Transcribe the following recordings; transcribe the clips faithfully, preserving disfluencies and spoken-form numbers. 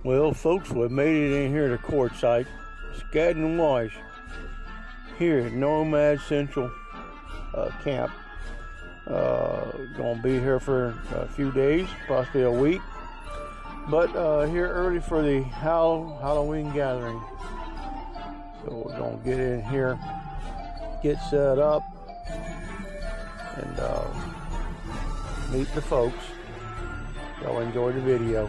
Well, folks, we made it in here to Quartzsite, Scadden Woody, here at Nomad Central uh, Camp. Uh, gonna be here for a few days, possibly a week, but uh, here early for the Hall Halloween gathering. So we're gonna get in here, get set up, and uh, meet the folks. Y'all enjoy the video.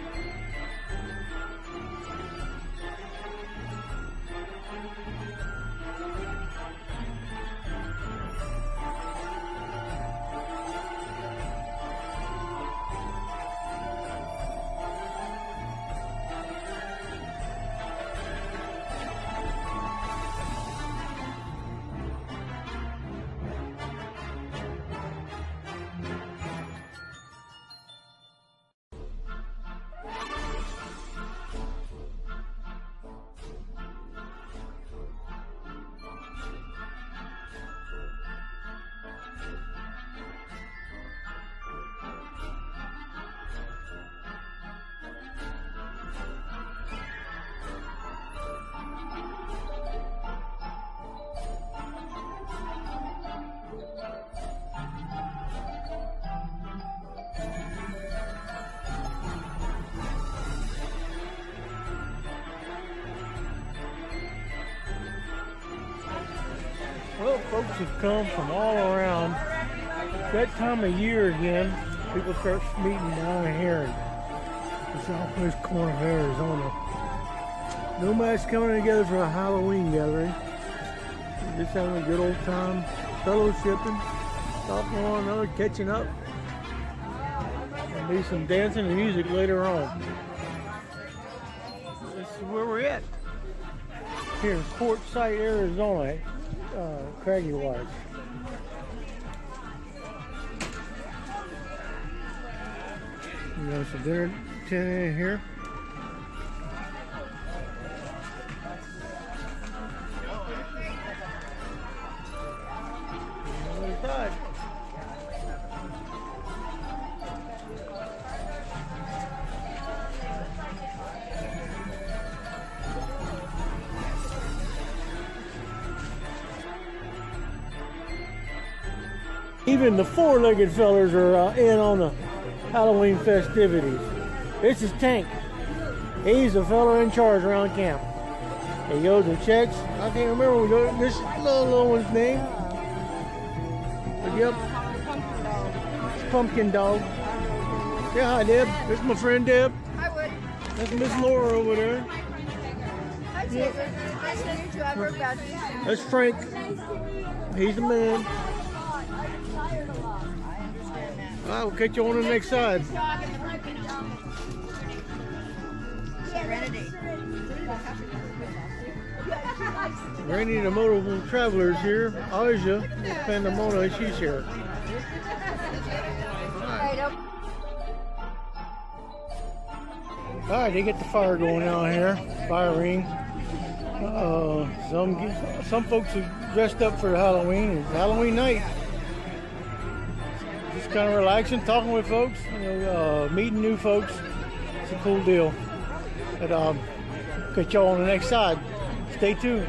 Well, folks have come from all around. That time of year again, people start meeting down here in the southwest corner of Arizona. Nomads coming together for a Halloween gathering. Just having a good old time, fellowshipping, talking to one another, catching up. There'll be some dancing and music later on. This is where we're at. Here in Quartzsite, Arizona. Uh, Craggy Waters. We got some dinner tent in here. Other side. Even the four-legged fellers are uh, in on the Halloween festivities. This is Tank. He's the fella in charge around camp. He goes and checks. I can't remember we go, this little, little one's name. But yep. It's Pumpkin Dog. Yeah, hi Deb. This is my friend Deb. Hi Woody. That's Miss Laura over there. Hi Jason. Nice to meet you. I've heard about you. That's Frank. He's the man. Alright, we'll catch you on the next side. Randy and the Motorable Travelers here. Aja, Pandemona, she's here. Alright, they get the fire going out here. Fire ring. Uh, some, some folks are dressed up for Halloween. It's Halloween night. Just kind of relaxing, talking with folks, you know, uh, meeting new folks. It's a cool deal. But um, catch y'all on the next side. Stay tuned.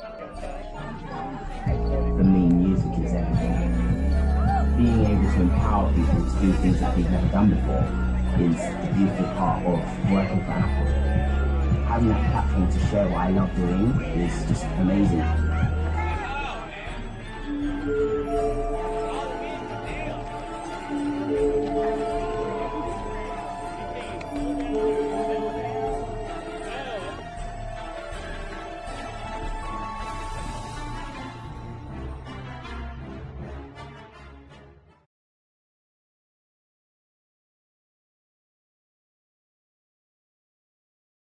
For me, music is everything. Being able to empower people to do things that they've never done before is the beautiful part of working for Apple. Having that platform to share what I love doing is just amazing.